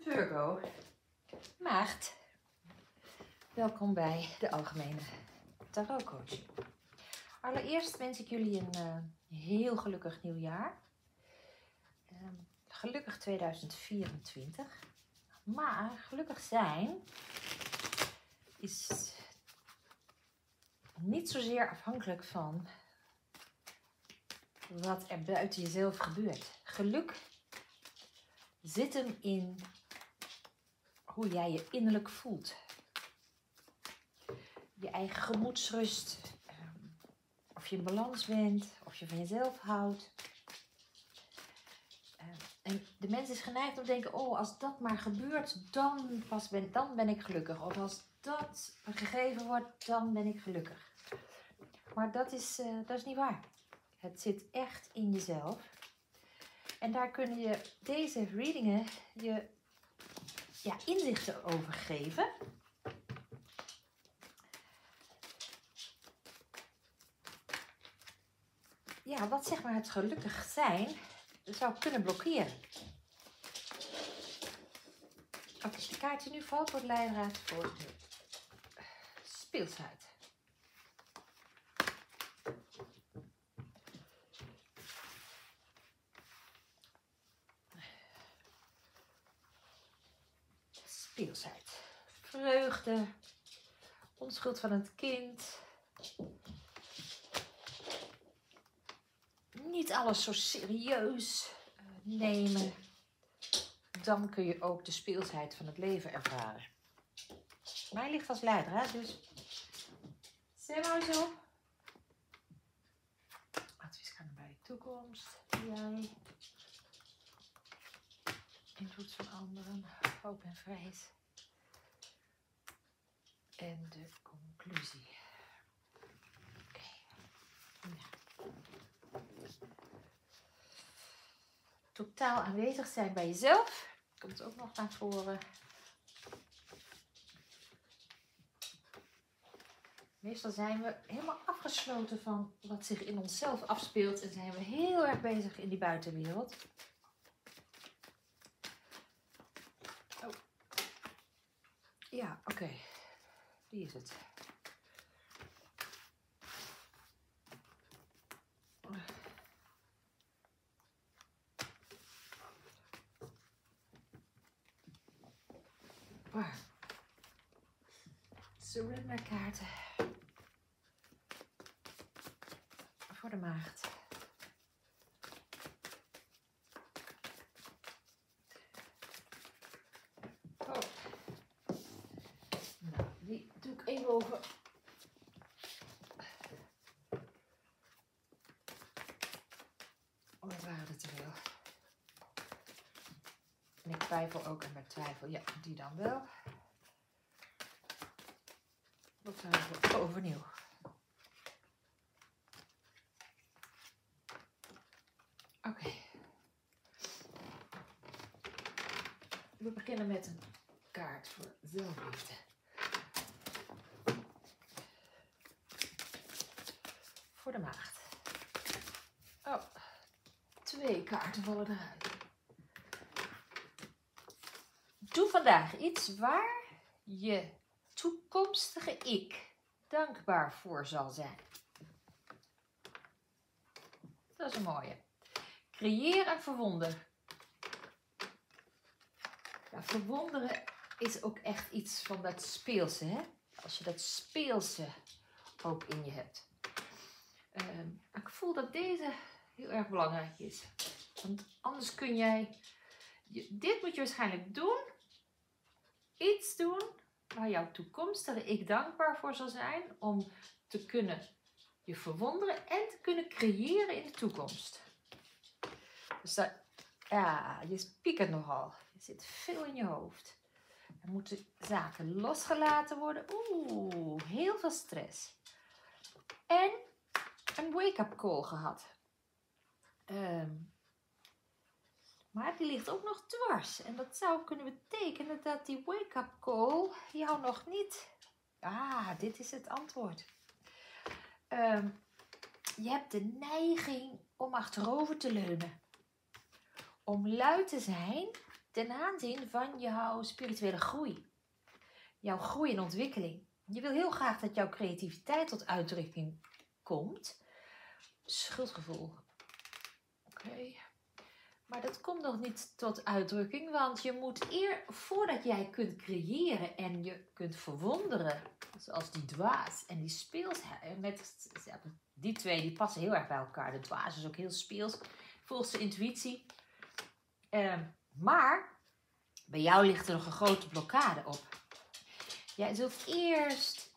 Virgo, maagd. Welkom bij de Algemene Tarot Coaching. Allereerst wens ik jullie een heel gelukkig nieuwjaar. Gelukkig 2024. Maar gelukkig zijn is niet zozeer afhankelijk van wat er buiten jezelf gebeurt. Geluk zit hem in hoe jij je innerlijk voelt. Je eigen gemoedsrust. Of je in balans bent. Of je van jezelf houdt. En de mens is geneigd om te denken, oh, als dat maar gebeurt, dan ben ik gelukkig. Of als dat gegeven wordt, dan ben ik gelukkig. Maar dat is niet waar. Het zit echt in jezelf. En daar kunnen je deze readingen je inzichten over geven. Ja, wat zeg maar het gelukkig zijn zou kunnen blokkeren. Oké, de kaart die nu valt wordt leidraad voor de speelsheid. Speelsheid. Vreugde. Onschuld van het kind. Niet alles zo serieus nemen. Dan kun je ook de speelsheid van het leven ervaren. Mij ligt als leider, dus zeg maar zo. Advies gaan bij de toekomst. Jij. Invloed van anderen. Hoop en vrees. En de conclusie. Oké. Ja. Totaal aanwezig zijn bij jezelf. Komt ook nog naar voren. Meestal zijn we helemaal afgesloten van wat zich in onszelf afspeelt. En zijn we heel erg bezig in die buitenwereld. Oh. Ja, oké. Die is het. Surrender kaarten voor de maagd. Oh. Nou, die doe ik even over. Oh, dat waren er te veel. En ik twijfel ook en bij twijfel, ja, die dan wel. Dat twijfel overnieuw. Oké. We beginnen met een kaart voor zelfliefde. Voor de maagd. Oh, 2 kaarten vallen eruit. Doe vandaag iets waar je toekomstige ik dankbaar voor zal zijn. Dat is een mooie. Creëer en verwonder. Ja, verwonderen is ook echt iets van dat speelse, hè? Als je dat speelse ook in je hebt. Ik voel dat deze heel erg belangrijk is. Want anders kun jij... Dit moet je waarschijnlijk doen. Iets doen waar jouw toekomstige ik dankbaar voor zal zijn. Om te kunnen je verwonderen en te kunnen creëren in de toekomst. Dus dat, ja, je piekert nogal. Je zit veel in je hoofd. Er moeten zaken losgelaten worden. Oeh, heel veel stress. En een wake-up call gehad. Maar die ligt ook nog dwars. En dat zou kunnen betekenen dat die wake-up call jou nog niet... Ah, dit is het antwoord. Je hebt de neiging om achterover te leunen. Om lui te zijn ten aanzien van jouw spirituele groei. Jouw groei en ontwikkeling. Je wil heel graag dat jouw creativiteit tot uitdrukking komt. Schuldgevoel. Oké. Maar dat komt nog niet tot uitdrukking, want je moet voordat jij kunt creëren en je kunt verwonderen, zoals die dwaas en die speelsheid, die twee die passen heel erg bij elkaar. De dwaas is ook heel speels, volgens zijn intuïtie. Maar bij jou ligt er nog een grote blokkade op. Jij zult eerst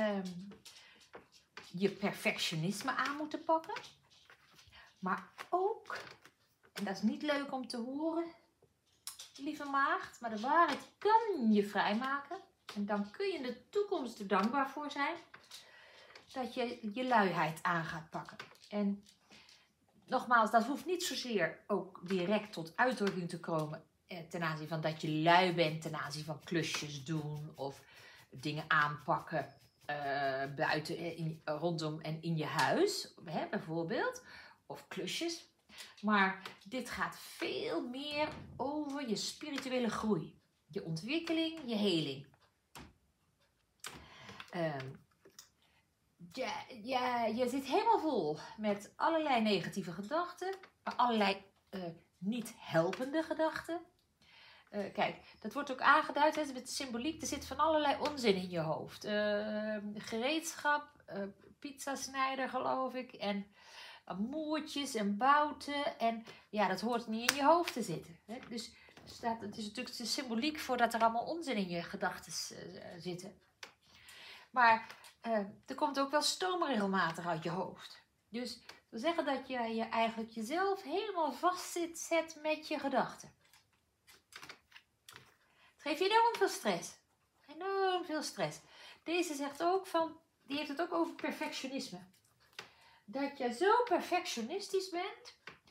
je perfectionisme aan moeten pakken, maar ook... En dat is niet leuk om te horen, lieve maagd. Maar de waarheid kan je vrijmaken. En dan kun je in de toekomst er dankbaar voor zijn. Dat je je luiheid aan gaat pakken. En nogmaals, dat hoeft niet zozeer ook direct tot uitdrukking te komen. Ten aanzien van dat je lui bent. Ten aanzien van klusjes doen. Of dingen aanpakken. Buiten, rondom en in je huis. Bijvoorbeeld. Of klusjes. Maar dit gaat veel meer over je spirituele groei. Je ontwikkeling, je heling. Je zit helemaal vol met allerlei negatieve gedachten. Maar allerlei niet helpende gedachten. Kijk, dat wordt ook aangeduid hè, met symboliek. Er zit van allerlei onzin in je hoofd. Gereedschap, pizzasnijder geloof ik. En... moertjes en bouten. En ja, dat hoort niet in je hoofd te zitten. Hè? Dus het is natuurlijk de symboliek voor dat er allemaal onzin in je gedachten zitten. Maar er komt ook wel stoom regelmatig uit je hoofd. Dus dat wil zeggen dat je eigenlijk jezelf helemaal vastzet met je gedachten. Het geeft je enorm veel stress. Enorm veel stress. Deze zegt ook die heeft het ook over perfectionisme. Dat je zo perfectionistisch bent,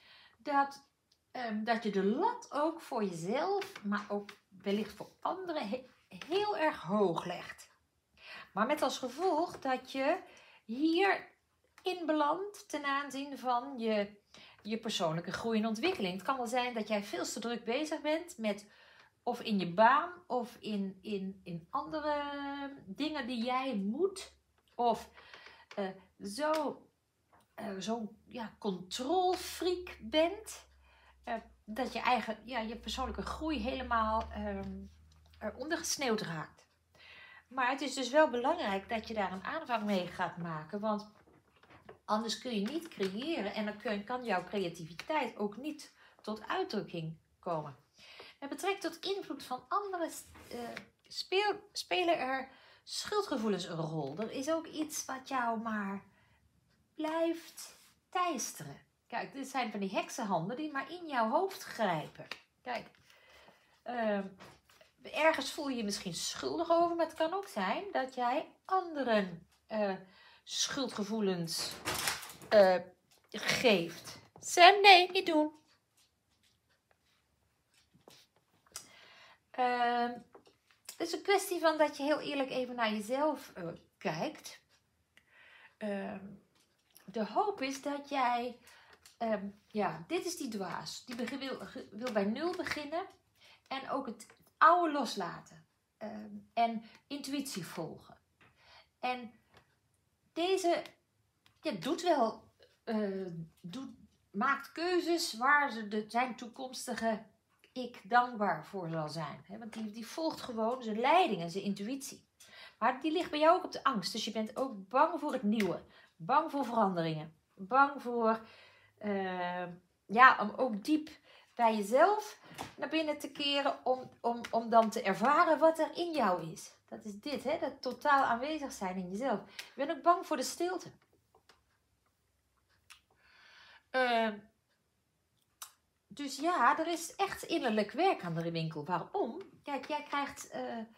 dat je de lat ook voor jezelf, maar ook wellicht voor anderen, heel erg hoog legt. Maar met als gevolg dat je hierin belandt ten aanzien van je persoonlijke groei en ontwikkeling. Het kan wel zijn dat jij veel te druk bezig bent met, of in je baan, of in andere dingen die jij moet, of zo'n controlfreak bent, dat je eigen, je persoonlijke groei helemaal eronder gesneeuwd raakt. Maar het is dus wel belangrijk dat je daar een aanvang mee gaat maken, want anders kun je niet creëren en dan kan jouw creativiteit ook niet tot uitdrukking komen. Met betrekking tot invloed van anderen spelen er schuldgevoelens een rol. Er is ook iets wat jou maar blijft teisteren. Kijk, dit zijn van die heksenhanden die maar in jouw hoofd grijpen. Kijk, ergens voel je je misschien schuldig over, maar het kan ook zijn dat jij anderen schuldgevoelens geeft. Sam, nee, niet doen. Het is een kwestie van dat je heel eerlijk even naar jezelf kijkt. De hoop is dat jij, dit is die dwaas. Die wil bij 0 beginnen en ook het oude loslaten. En intuïtie volgen. En deze maakt keuzes waar zijn toekomstige ik dankbaar voor zal zijn. Want die volgt gewoon zijn leiding en zijn intuïtie. Maar die ligt bij jou ook op de angst. Dus je bent ook bang voor het nieuwe. Bang voor veranderingen. Bang voor, om ook diep bij jezelf naar binnen te keren. Om dan te ervaren wat er in jou is. Dat is dit, hè? Dat totaal aanwezig zijn in jezelf. Je bent ook bang voor de stilte. Dus ja, er is echt innerlijk werk aan de winkel. Waarom? Kijk, jij krijgt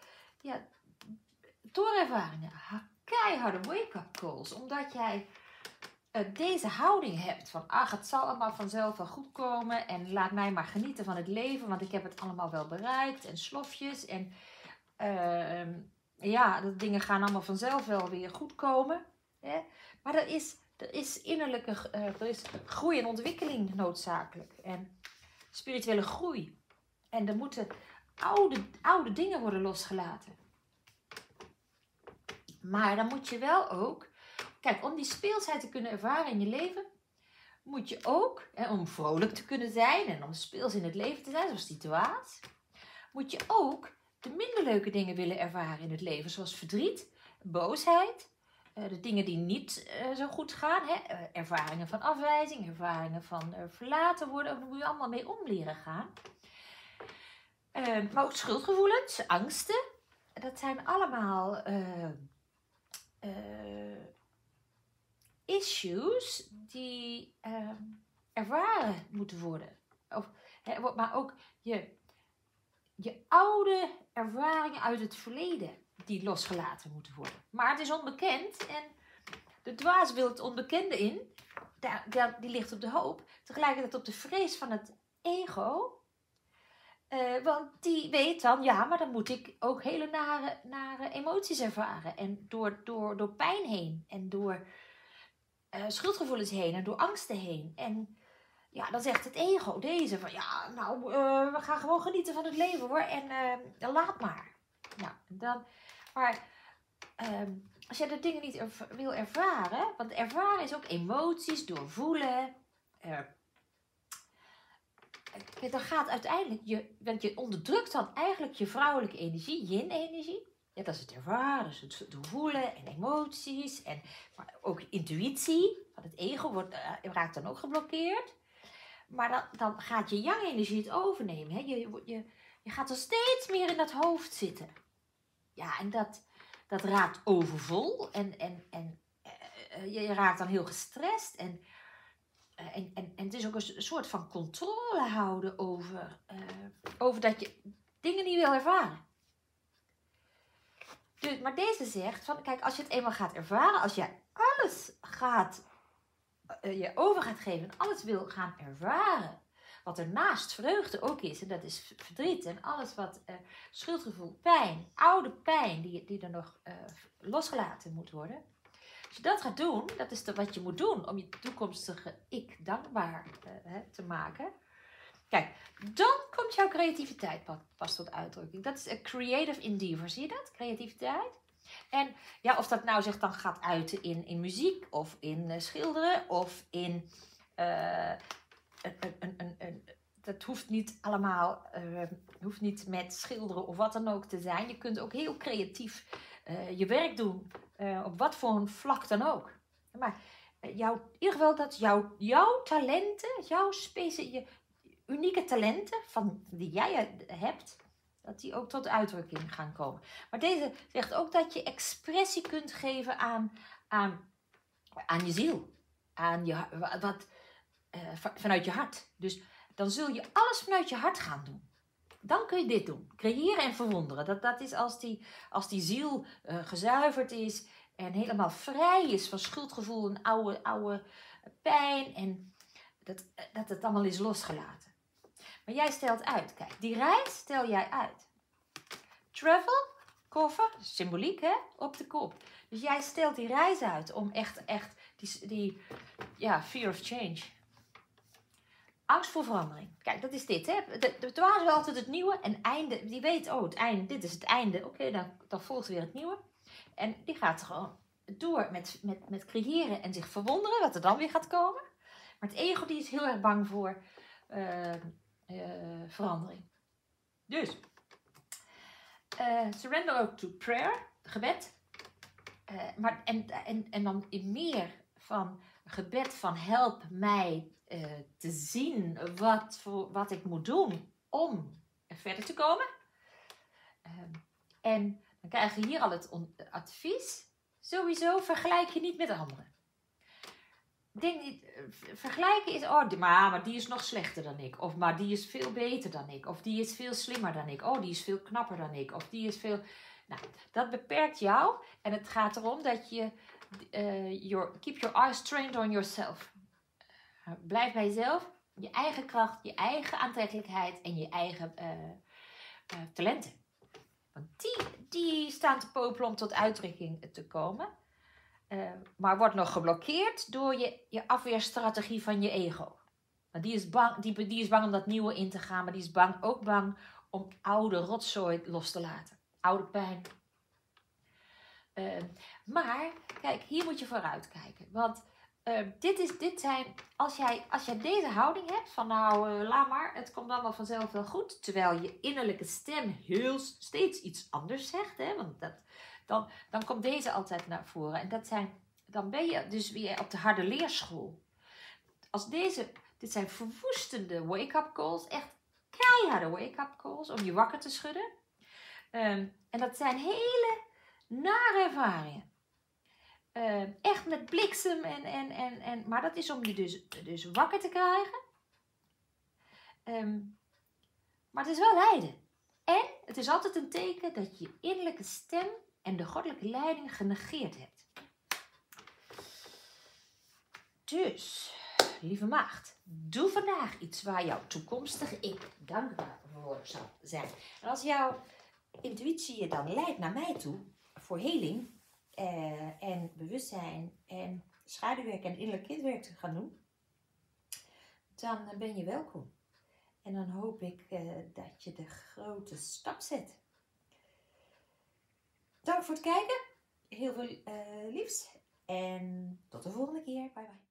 doorervaringen, keiharde wake-up calls. Omdat jij deze houding hebt van, het zal allemaal vanzelf wel goed komen. En laat mij maar genieten van het leven, want ik heb het allemaal wel bereikt. En slofjes. En de dingen gaan allemaal vanzelf wel weer goed komen. Hè? Maar er is innerlijke groei en ontwikkeling noodzakelijk. En spirituele groei En er moeten oude dingen worden losgelaten. Maar dan moet je wel ook... Kijk, om die speelsheid te kunnen ervaren in je leven... moet je ook, om vrolijk te kunnen zijn... en om speels in het leven te zijn, zoals die dwaas... moet je ook de minder leuke dingen willen ervaren in het leven. Zoals verdriet, boosheid... de dingen die niet zo goed gaan. Ervaringen van afwijzing, ervaringen van verlaten worden. Daar moet je allemaal mee om leren gaan. Maar ook schuldgevoelens, angsten. Dat zijn allemaal issues die ervaren moeten worden. Maar ook je oude ervaringen uit het verleden die losgelaten moeten worden. Maar het is onbekend en de dwaas wil het onbekende in. Die ligt op de hoop. Tegelijkertijd op de vrees van het ego. Want die weet dan, ja, maar dan moet ik ook hele nare emoties ervaren. En door pijn heen. En door schuldgevoelens heen. En door angsten heen. En ja, dan zegt het ego, deze, van ja, nou, we gaan gewoon genieten van het leven hoor. En laat maar. Ja, maar als je de dingen niet wil ervaren. Want ervaren is ook emoties, doorvoelen. Dan gaat uiteindelijk, want je onderdrukt dan eigenlijk je vrouwelijke energie, yin-energie. Ja, dat is het ervaren, dus het doorvoelen en emoties. Maar ook intuïtie van het ego raakt dan ook geblokkeerd. Maar dan gaat je yang-energie het overnemen. Hè? Je gaat er steeds meer in dat hoofd zitten. Ja, en dat raakt overvol. En je raakt dan heel gestrest. En het is ook een soort van controle houden over dat je dingen niet wil ervaren. Dus, maar deze zegt, van, kijk, als je het eenmaal gaat ervaren, als je alles je over gaat geven en alles wil gaan ervaren, wat er naast vreugde ook is, en dat is verdriet en alles wat schuldgevoel, pijn, oude pijn, die er nog losgelaten moet worden. Als je dat gaat doen, dat is wat je moet doen om je toekomstige ik dankbaar te maken. Kijk, dan komt jouw creativiteit pas tot uitdrukking. Dat is een creative endeavor, zie je dat? Creativiteit. En ja, of dat nou zich dan gaat uiten in muziek, of in schilderen, of in... dat hoeft niet allemaal, hoeft niet met schilderen of wat dan ook te zijn. Je kunt ook heel creatief je werk doen, op wat voor een vlak dan ook. Maar in ieder geval dat jouw talenten, je unieke talenten die jij hebt, dat die ook tot uitdrukking gaan komen. Maar deze zegt ook dat je expressie kunt geven aan je ziel. Vanuit je hart. Dus dan zul je alles vanuit je hart gaan doen. Dan kun je dit doen. Creëren en verwonderen. Dat is als die ziel gezuiverd is en helemaal vrij is van schuldgevoel en oude pijn. En dat het allemaal is losgelaten. Maar jij stelt uit. Kijk, die reis stel jij uit. Travel, koffer, symboliek hè, op de kop. Dus jij stelt die reis uit om echt die fear of change. Angst voor verandering. Kijk, dat is dit. Hè? De dwaas wil altijd het nieuwe en einde. Die weet, het einde, dit is het einde. Oké, dan volgt weer het nieuwe. En die gaat gewoon door met creëren en zich verwonderen wat er dan weer gaat komen. Maar het ego die is heel erg bang voor verandering. Dus, surrender ook to prayer, gebed. En dan in meer van gebed van help mij te zien wat ik moet doen om verder te komen. En dan krijg je hier al het advies. Sowieso vergelijk je niet met anderen. Denk niet, vergelijken is, maar die is nog slechter dan ik. Of maar die is veel beter dan ik. Of die is veel slimmer dan ik. Die is veel knapper dan ik. Of die is veel... Nou, dat beperkt jou. En het gaat erom dat je keep your eyes trained on yourself. Blijf bij jezelf. Je eigen kracht, je eigen aantrekkelijkheid en je eigen talenten. Want die staan te popelen om tot uitdrukking te komen. Maar wordt nog geblokkeerd door je afweerstrategie van je ego. Maar die is bang, die is bang om dat nieuwe in te gaan. Maar die is ook bang om oude rotzooi los te laten. Oude pijn. Maar, kijk, hier moet je vooruit kijken. Want dit zijn, als jij deze houding hebt, van nou, laat maar, het komt allemaal vanzelf wel goed. Terwijl je innerlijke stem steeds iets anders zegt. Hè, want dan komt deze altijd naar voren. En dan ben je dus weer op de harde leerschool. Dit zijn verwoestende wake-up calls. Echt keiharde wake-up calls om je wakker te schudden. En dat zijn hele nare ervaringen. Echt met bliksem maar dat is om je dus wakker te krijgen. Maar het is wel lijden. En het is altijd een teken dat je innerlijke stem en de goddelijke leiding genegeerd hebt. Dus, lieve maagd, doe vandaag iets waar jouw toekomstige ik dankbaar voor zal zijn. En als jouw intuïtie je dan leidt naar mij toe, voor heling en bewustzijn en schaduwwerk en innerlijk kindwerk te gaan doen, dan ben je welkom. En dan hoop ik dat je de grote stap zet. Dank voor het kijken. Heel veel liefs. En tot de volgende keer. Bye bye.